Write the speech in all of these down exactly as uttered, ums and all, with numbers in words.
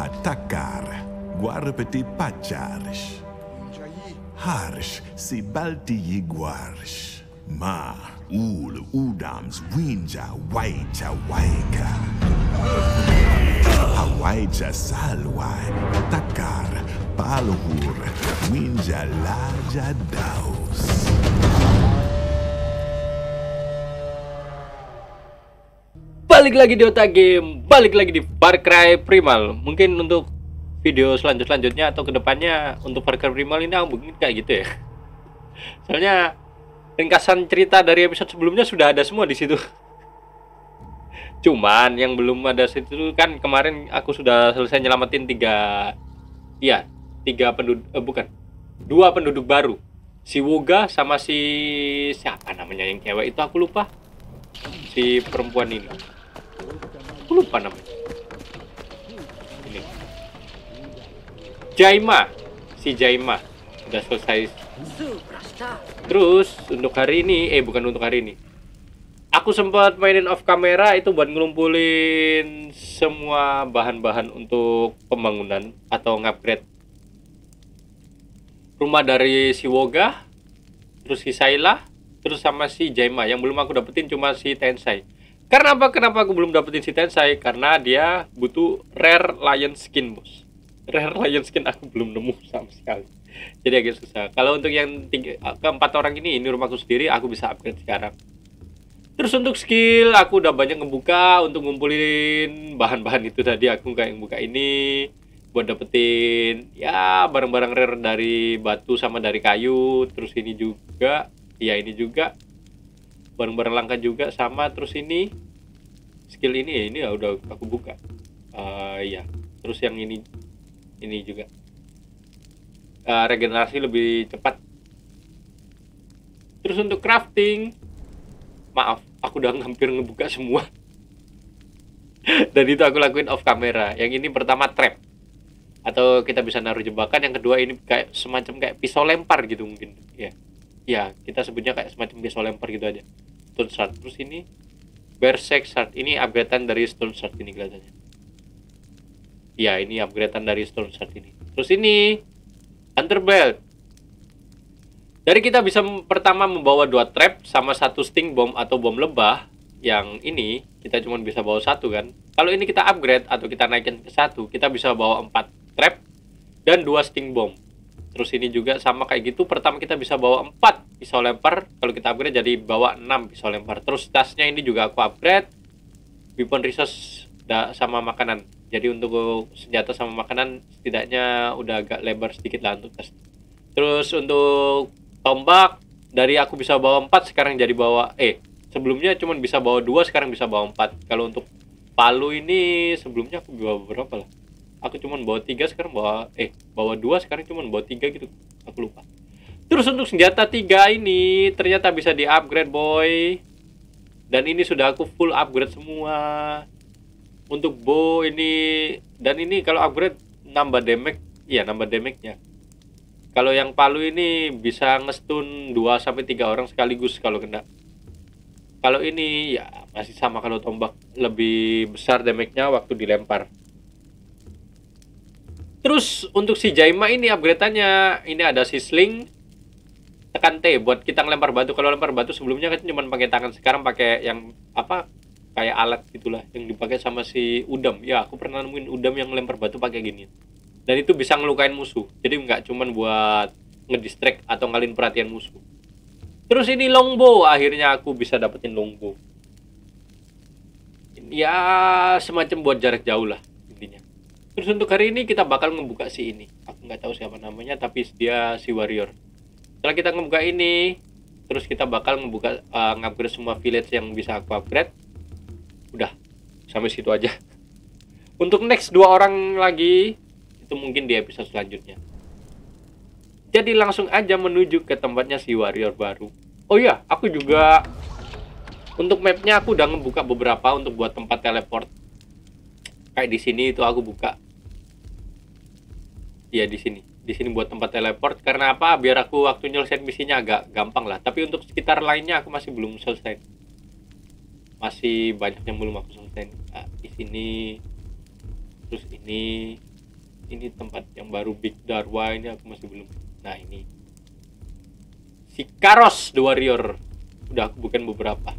Hatakar, guarpeti pacharish. Harsh, si balti guarsh. Ma, ul, udams, winja, waicha, waika. Hawaija salwai, takar, palhur, winja, laja, daus. Balik lagi di Otak Game, balik lagi di Far Cry Primal. Mungkin untuk video selanjut selanjutnya atau kedepannya untuk Far Cry Primal ini aku mungkin kayak gitu ya. Soalnya ringkasan cerita dari episode sebelumnya sudah ada semua di situ. Cuman yang belum ada situ kan kemarin aku sudah selesai nyelamatin tiga, iya tiga penduduk, eh, bukan dua penduduk baru, si Woga sama si siapa namanya yang cewek itu aku lupa, si perempuan ini. Aku lupa namanya. Ini. Jaima. Si Jaima. Udah selesai. Terus untuk hari ini, eh bukan untuk hari ini. Aku sempat mainin off kamera itu buat ngumpulin semua bahan-bahan untuk pembangunan atau ngupgrade rumah dari si Woga, terus si Sayla, terus sama si Jaima. Yang belum aku dapetin cuma si Tensai. Karena apa? Kenapa aku belum dapetin si Tensai? Karena dia butuh rare lion skin, bos. Rare lion skin aku belum nemu sama sekali. Jadi agak susah. Kalau untuk yang tiga, keempat orang ini, ini rumahku sendiri, aku bisa upgrade sekarang. Terus untuk skill, aku udah banyak ngebuka untuk ngumpulin bahan-bahan itu tadi. Aku kayak ngebuka ini buat dapetin ya barang-barang rare dari batu sama dari kayu. Terus ini juga, ya ini juga barang-barang langka juga sama. Terus ini skill ini ya ini ya udah aku buka. Uh, ya terus yang ini ini juga uh, regenerasi lebih cepat. Terus untuk crafting, maaf aku udah hampir ngebuka semua. Dan itu aku lakuin off kamera. Yang ini pertama trap atau kita bisa naruh jebakan. Yang kedua ini kayak semacam kayak pisau lempar gitu mungkin ya. Ya, kita sebutnya kayak semacam pisau lempar gitu aja. Stone Shard. Terus ini Berserk Shard. Ini upgradean dari Stone Shard ini kelihatannya. Ya, ini upgradean dari Stone Shard ini. Terus ini Hunter Belt. Dari kita bisa pertama membawa dua trap sama satu sting bomb atau bom lebah. Yang ini kita cuma bisa bawa satu kan. Kalau ini kita upgrade atau kita naikin ke satu, kita bisa bawa empat trap dan dua sting bomb. Terus ini juga sama kayak gitu. Pertama kita bisa bawa empat pisau lempar. Kalau kita upgrade jadi bawa enam pisau lempar. Terus tasnya ini juga aku upgrade. Weapon resource sama makanan. Jadi untuk senjata sama makanan setidaknya udah agak lebar sedikit lah untuk tas. Terus untuk tombak dari aku bisa bawa empat sekarang jadi bawa eh sebelumnya cuma bisa bawa dua sekarang bisa bawa empat. Kalau untuk palu ini sebelumnya aku bawa berapa lah? Aku cuma bawa tiga sekarang bawa eh bawa dua sekarang cuma bawa tiga gitu. Aku lupa. Terus untuk senjata tiga ini ternyata bisa di-upgrade, boy. Dan ini sudah aku full upgrade semua. Untuk bow ini dan ini kalau upgrade nambah damage, iya nambah damage-nya. Kalau yang palu ini bisa ngestun dua sampai tiga orang sekaligus kalau kena. Kalau ini ya masih sama, kalau tombak lebih besar damage-nya waktu dilempar. Terus untuk si Jaima ini upgrade-nya, ini ada si sling, tekan T buat kita ngelempar batu. Kalau lempar batu sebelumnya kan cuma pakai tangan, sekarang pakai yang apa kayak alat gitulah yang dipakai sama si Udam. Ya aku pernah nemuin Udam yang ngelempar batu pakai gini. Dan itu bisa ngelukain musuh. Jadi nggak cuma buat ngedistract atau ngalin perhatian musuh. Terus ini longbow, akhirnya aku bisa dapetin longbow. Ya semacam buat jarak jauh lah intinya. Terus untuk hari ini kita bakal ngebuka si ini. Aku nggak tahu siapa namanya, tapi dia si warrior. Setelah kita ngebuka ini, terus kita bakal ngebuka uh, ngupgrade semua village yang bisa aku upgrade. Udah, sampai situ aja. Untuk next dua orang lagi, itu mungkin di episode selanjutnya. Jadi langsung aja menuju ke tempatnya si warrior baru. Oh iya, aku juga untuk mapnya aku udah ngebuka beberapa untuk buat tempat teleport. Kayak di sini itu aku buka. Iya di sini. Di sini buat tempat teleport. Karena apa? Biar aku waktu nyelesain misinya agak gampang lah. Tapi untuk sekitar lainnya aku masih belum selesai. Masih banyak yang belum aku selesai. Nah, di sini. Terus ini. Ini tempat yang baru Big Darwa, ini aku masih belum. Nah ini Sikaros the Warrior, udah aku bukan beberapa.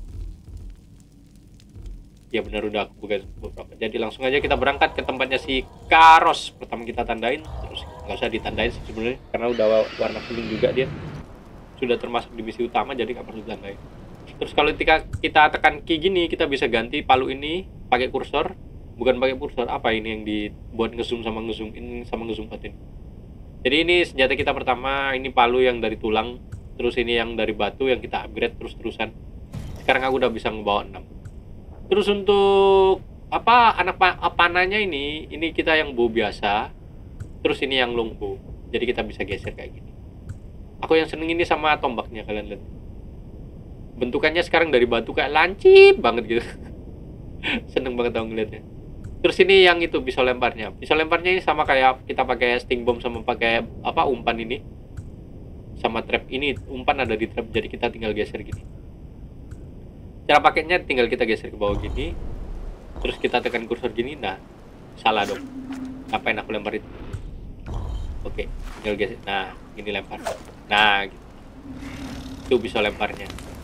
Ya benar, udah aku bukan beberapa. Jadi langsung aja kita berangkat ke tempatnya si Karos. Pertama kita tandain, terus nggak usah ditandain sih sebenarnya, karena udah warna kuning juga dia. Sudah termasuk di misi utama, jadi nggak perlu tandain. Terus kalau ketika kita tekan key gini, kita bisa ganti palu ini pakai kursor. Bukan pakai kursor, apa ini yang dibuat ngezoom sama ngezoom ini sama ngezoom out ini. Jadi ini senjata kita pertama, ini palu yang dari tulang. Terus ini yang dari batu yang kita upgrade terus-terusan. Sekarang aku udah bisa ngebawa enam. Terus untuk apa anak pa panahnya ini, ini kita yang bow biasa. Terus ini yang longbow. Jadi kita bisa geser kayak gini. Aku yang seneng ini sama tombaknya, kalian lihat. Bentukannya sekarang dari batu kayak lancip banget gitu. Seneng banget tau ngeliatnya. Terus ini yang itu pisau lemparnya. Pisau lemparnya ini sama kayak kita pakai sting bomb sama pakai apa umpan ini. Sama trap ini, umpan ada di trap, jadi kita tinggal geser gini. Cara pakainya tinggal kita geser ke bawah gini, terus kita tekan kursor gini. Nah, salah dong. Ngapain aku lempar itu? Oke, tinggal geser. Nah, gini lempar. Nah, gitu. Itu bisa lemparnya.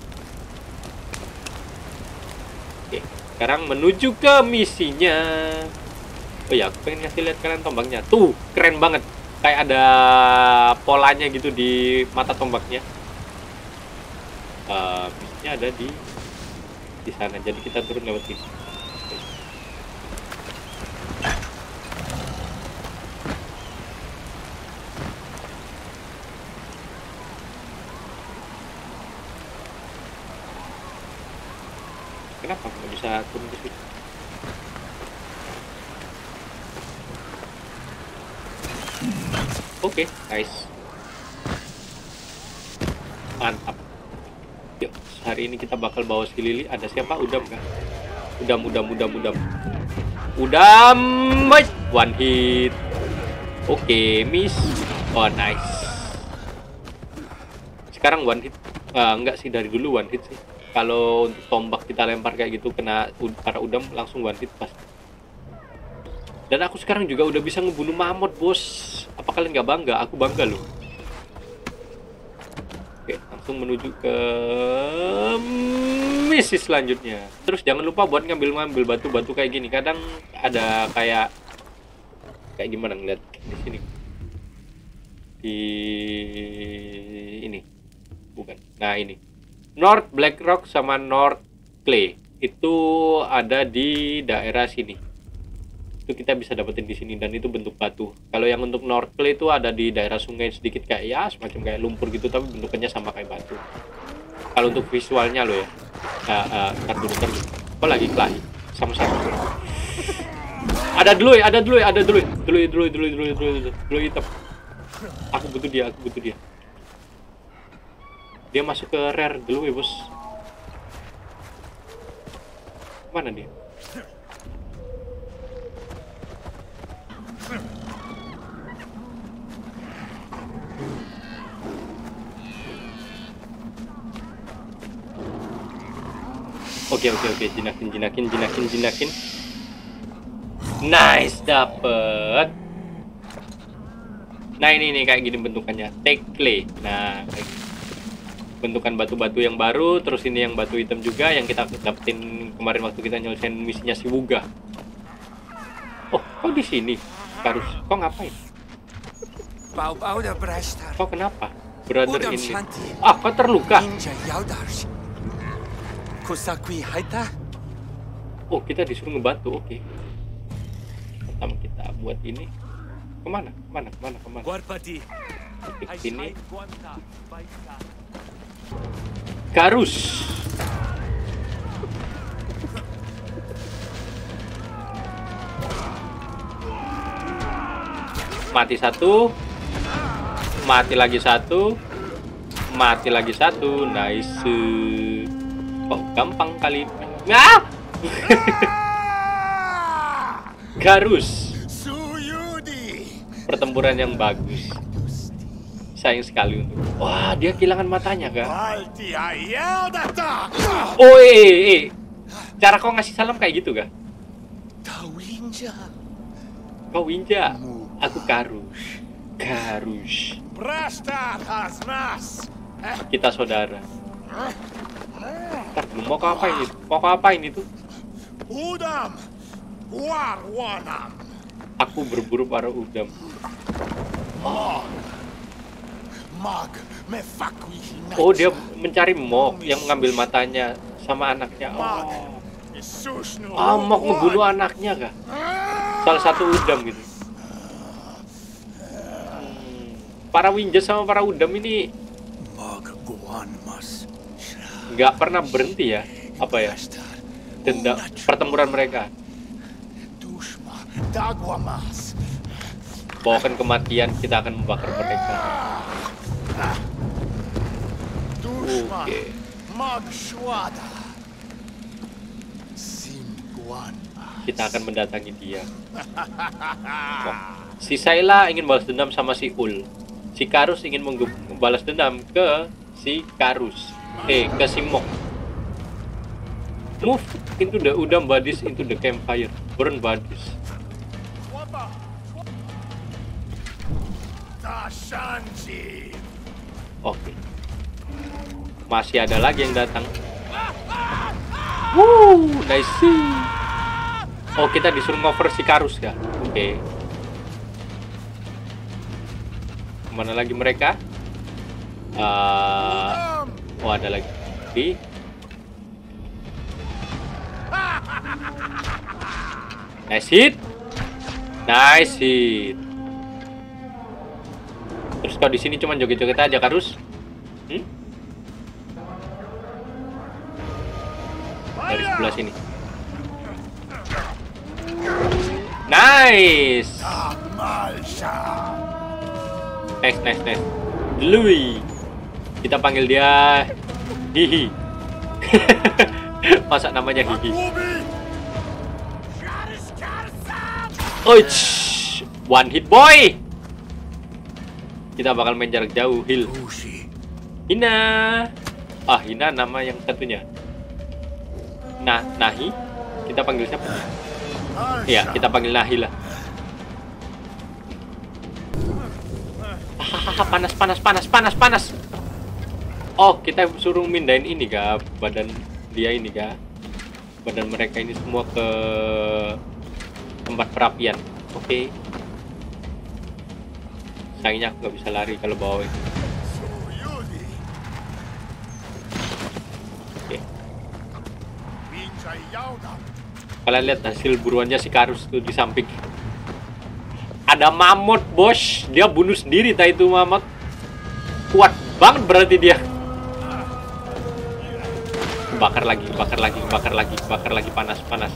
Oke, sekarang menuju ke misinya. Oh ya, aku pengen ngasih lihat kalian tombaknya. Tuh, keren banget. Kayak ada polanya gitu di mata tombaknya. Uh, misinya ada di di sana, jadi kita turun lewat sini. Kenapa nggak bisa turun ke situ? Oke, okay, nice, mantap. Yuk, hari ini kita bakal bawa si Lily. Ada siapa? Udam kan? Udam, udam, udam, udam. Udam, one hit. Oke, okay, miss. Oh, nice. Sekarang one hit. Uh, enggak sih, dari dulu one hit sih. Kalau untuk tombak kita lempar kayak gitu kena para udam langsung one hit pasti. Dan aku sekarang juga udah bisa ngebunuh mamut, bos. Apa kalian nggak bangga? Aku bangga loh. Oke, langsung menuju ke misi selanjutnya. Terus jangan lupa buat ngambil-ngambil batu-batu kayak gini. Kadang ada kayak kayak gimana ngeliat di sini. Di ini. Bukan. Nah, ini. North Black Rock sama North Clay. Itu ada di daerah sini. Itu kita bisa dapetin di sini, dan itu bentuk batu. Kalau yang untuk North Clay itu ada di daerah sungai sedikit kayak ya semacam kayak lumpur gitu, tapi bentukannya sama kayak batu. Kalau untuk visualnya lo ya, uh, uh, ntar dulu ntar dulu. Apa lagi Clay? Sama-sama. Ada dulu ya, ada dulu ya, ada dulu, dulu, dulu, dulu, dulu, dulu, dulu, dulu hitam. Aku butuh dia, aku butuh dia. Dia masuk ke rare dulu ya bos. Mana dia? Oke oke oke, jinakin jinakin jinakin jinakin. Nice, dapet. Nah ini nih kayak gini bentukannya, take clay. Nah kayak gini. Bentukan batu-batu yang baru, terus ini yang batu hitam juga yang kita dapetin kemarin waktu kita nyelesain misinya si Wuga. Oh, kok di sini? Karus, kok ngapain? Kok kenapa? Brother ini. Ah, kok terluka? Oh, kita disuruh ngebantu, oke. Okay. Pertama kita buat ini. Kemana? Kemana? Kemana? Kemana? Oke, sini. Karus. Mati satu. Mati lagi satu. Mati lagi satu. Nice. Oh, gampang kali. Ah! Garus. Pertempuran yang bagus. Sayang sekali untuk. Wah, dia kehilangan matanya kan? Oh, eh, eh, eh. Cara kau ngasih salam kayak gitu kan? Kau Winja, aku Karus. Karus. Kita saudara. Ntar, mau kau apa ini? Mau kau apa ini tuh? Aku berburu para udam. Oh, dia mencari Mok yang mengambil matanya sama anaknya. Oh. Ah, Mok membunuh anaknya kah? Salah satu udam gitu. Hmm. Para Winja sama para udam ini nggak pernah berhenti ya? Apa ya? Dendam pertempuran mereka. Bawakan kematian, kita akan membakar mereka. Oke. Kita akan mendatangi dia. Oh. Si Sayla ingin balas dendam sama si Ul. Si Karus ingin membalas dendam ke si Karus. Eh, ke si Mok. Move into the udam bodies into the campfire. Burn bodies. Oke. Masih ada lagi yang datang. Wuh, nice. Oh, kita disuruh ngover si Karus ya. Oke. Okay. Kemana lagi mereka? Uh, oh, ada lagi. Di. Nice hit. Nice hit. Terus kau di sini cuma joget-joget aja, Karus? Hmm? Dari sebelah sini. Nice. Nice, nice, nice. Louis. Kita panggil dia Hihi. Masa namanya Hihi? Oich. One hit boy. Kita bakal main jarak jauh, heal. Hina. Ah, Hina nama yang satunya. Nah, Nahi. Kita panggil siapa? Iya, kita panggil Nahi lah. Ah, panas, panas, panas, panas, panas. Oh, kita suruh mindahin ini kah? Badan dia ini kah? Badan mereka ini semua ke tempat perapian. Oke. Okay. Sayangnya aku nggak bisa lari kalau bawa itu. Oke. Kalian lihat hasil buruannya si Karus tuh di samping. Ada mamut, bos. Dia bunuh sendiri tadi itu mamut. Kuat banget berarti dia. Bakar lagi, bakar lagi, bakar lagi, bakar lagi, panas, panas.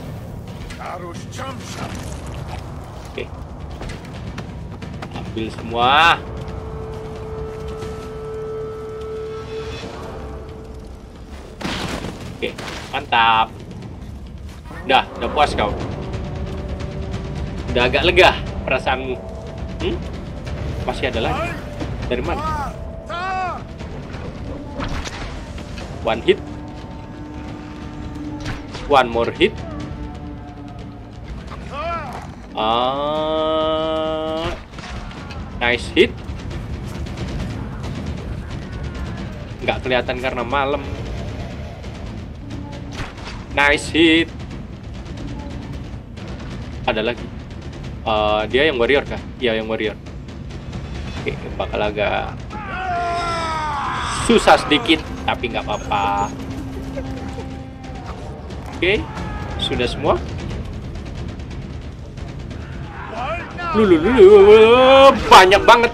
Oke. Ambil semua. Oke, mantap. Udah, udah puas kau. Udah agak lega perasaanmu. Hmm? Masih ada lagi. Dari mana? One hit. One more hit. Ah, nice hit. Nggak kelihatan karena malam. Nice hit. Ada lagi. Uh, dia yang warrior kah? Iya, yang warrior. Oke, bakal agak susah sedikit, tapi nggak apa-apa. Oke, sudah semua. Lulu, lulu, banyak banget.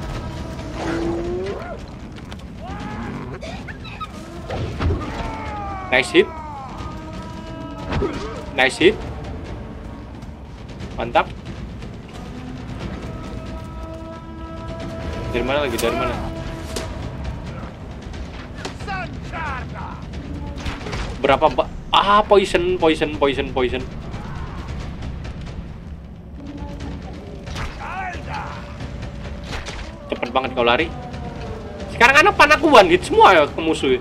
Nice hit. Nice hit. Mantap. Dari mana lagi? Dari mana? Berapa ba ah poison, poison, poison, poison. Cepet banget kau lari. Sekarang anak panahku one hit semua ya ke musuh.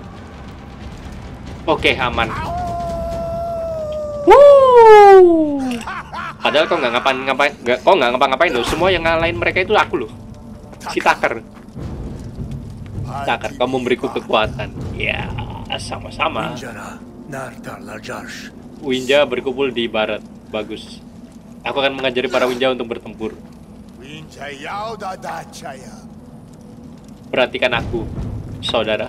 Oke, aman. Wuh. Padahal kau nggak ngapain-ngapain, nggak, kau nggak ngapa-ngapain loh. Semua yang ngalahin mereka itu aku loh. Si Takar. Takar, kau memberiku kekuatan. Ya, sama-sama. Winja berkumpul di barat. Bagus. Aku akan mengajari para Winja untuk bertempur. Perhatikan aku, saudara.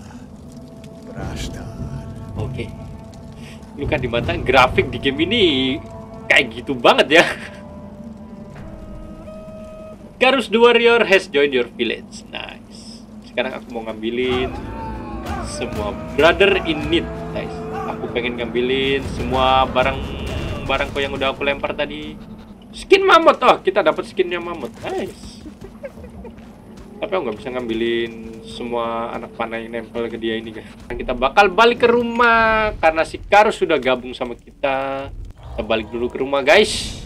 Oke. Luka di mata, grafik di game ini kayak gitu banget ya. Garus the Warrior has joined your village. Nice. Sekarang aku mau ngambilin semua brother in need. Nice. Aku pengen ngambilin semua barang-barang kau yang udah aku lempar tadi. Skin mamut. Oh, kita dapat skinnya mamut. Nice. Tapi aku nggak bisa ngambilin semua anak panah yang nempel ke dia ini, guys. Kita bakal balik ke rumah karena si Karus sudah gabung sama kita. Kita balik dulu ke rumah, guys.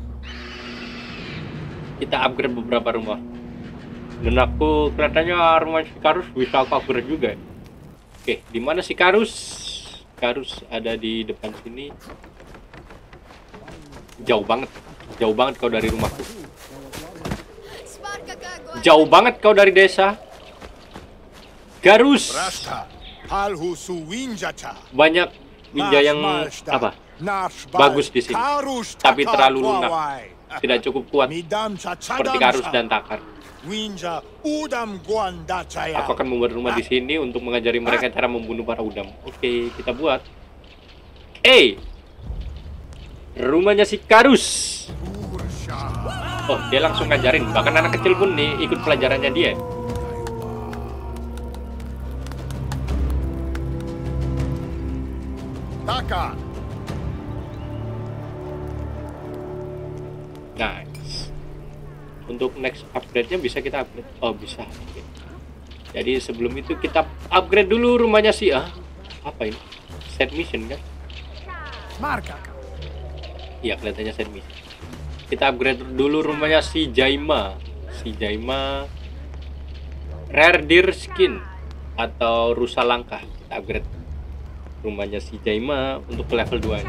Kita upgrade beberapa rumah. Dan aku kelihatannya rumah si Karus bisa aku upgrade juga. Oke, di mana si Karus? Karus ada di depan sini. Jauh banget, jauh banget kau dari rumahku. Jauh banget kau dari desa. Garus. Banyak Winja yang apa? Bagus di sini. Tapi terlalu lunak. Tidak cukup kuat seperti Karus dan Takar. Aku akan membuat rumah di sini untuk mengajari mereka cara membunuh para udam. Oke, kita buat. Eh, rumahnya si Karus. Oh, dia langsung ngajarin. Bahkan anak kecil pun nih ikut pelajarannya dia. Takar. Nice. Untuk next upgrade-nya bisa kita upgrade. Oh, bisa. Oke. Jadi sebelum itu kita upgrade dulu rumahnya si A. Apa ini? Set mission kan? Marka. Iya, kelihatannya set mission. Kita upgrade dulu rumahnya si Jaima. Si Jaima Rare Deer Skin atau rusa langka. Kita upgrade rumahnya si Jaima untuk ke level dua.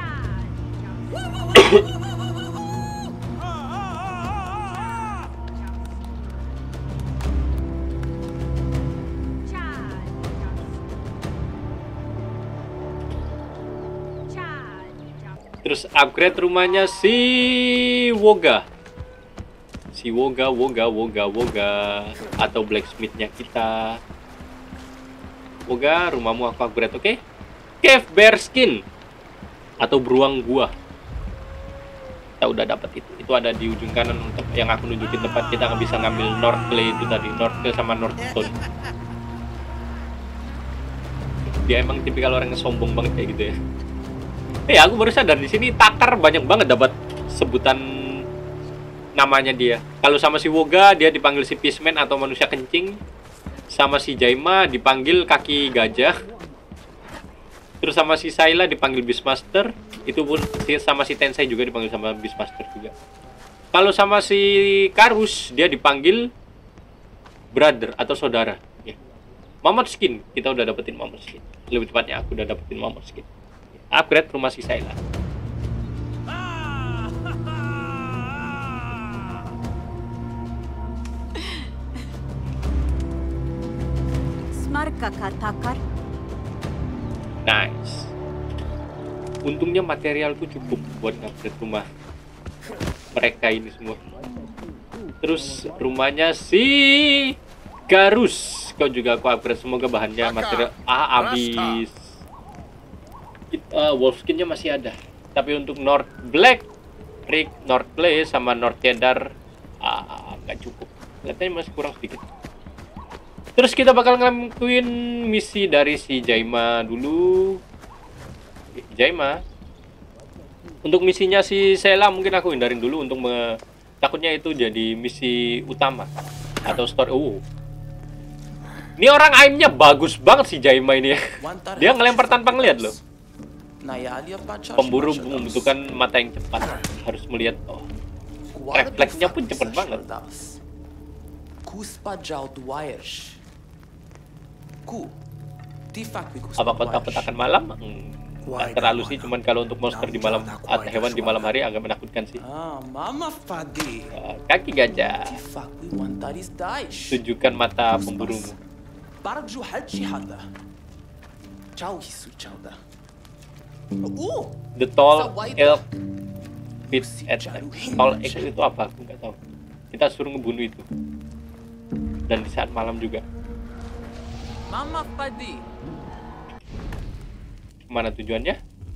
Terus upgrade rumahnya si Woga. Si Woga, Woga, Woga, Woga. Atau blacksmithnya kita. Woga, rumahmu aku upgrade, oke? Okay? Cave Bear Skin. Atau beruang gua. Kita udah dapat itu. Itu ada di ujung kanan untuk yang aku nunjukin tempat kita bisa ngambil North Clay itu tadi. North Clay sama North Stone. Dia emang tipikal orang yang sombong banget kayak gitu ya. Eh, aku baru sadar di sini Takar banyak banget dapat sebutan namanya dia. Kalau sama si Woga dia dipanggil si Fishman atau manusia kencing. Sama si Jaima dipanggil kaki gajah. Terus sama si Sayla dipanggil Beastmaster. Itu pun sama si Tensei juga dipanggil sama Beastmaster juga. Kalau sama si Karus dia dipanggil brother atau saudara. Ya. Mammoth Skin, kita udah dapetin Mammoth Skin. Lebih tepatnya aku udah dapetin Mammoth Skin. Upgrade rumah si Sayla. Smarka Takar. Nice. Untungnya materialku cukup buat upgrade rumah mereka ini semua. Terus rumahnya si Garus, kau juga aku upgrade. Semoga bahannya material ah habis. Uh, wolf skinnya masih ada, tapi untuk North Black, Rick, North Clay sama North Cheddar ah nggak cukup. Kelihatannya masih kurang sedikit. Terus kita bakal ngelakuin misi dari si Jaima dulu. Jaima. Untuk misinya si Sela mungkin aku hindarin dulu untuk me... takutnya itu jadi misi utama atau story. Oh. Ini orang aimnya bagus banget si Jaima ini ya. Dia ngelempar tanpa ngeliat loh. Pemburu membutuhkan mata yang cepat, harus melihat. Oh, refleksnya pun cepat banget. Apa kota petakan malam? Hmm. Nggak terlalu sih, cuman kalau untuk monster di malam atau hewan di malam hari agak menakutkan sih. Ah, Mama Fadi. Uh, kaki gajah. اتفاقي وانت دايش. Tunjukkan mata pemburumu. برجو حجي هذا. Ciao hisu ciao da. Oh, The tall elk pit at tall elk itu apa? Aku nggak tahu. Kita suruh ngebunuh itu. Dan di saat malam juga. Mama Fadi. Mana tujuannya?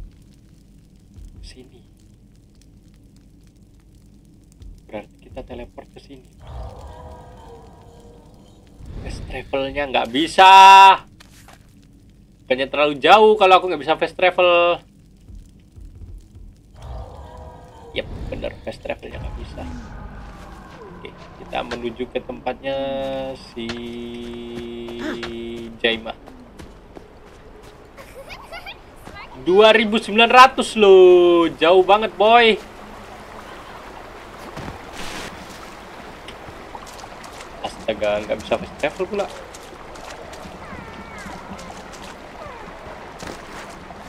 Sini. Berarti kita teleport ke sini. Fast travelnya nggak bisa. Kayaknya terlalu jauh kalau aku nggak bisa fast travel. Yap, bener, fast travelnya nggak bisa. Oke, kita menuju ke tempatnya si Jaima. dua ribu sembilan ratus loh, jauh banget boy. Astaga, nggak bisa fast travel pula.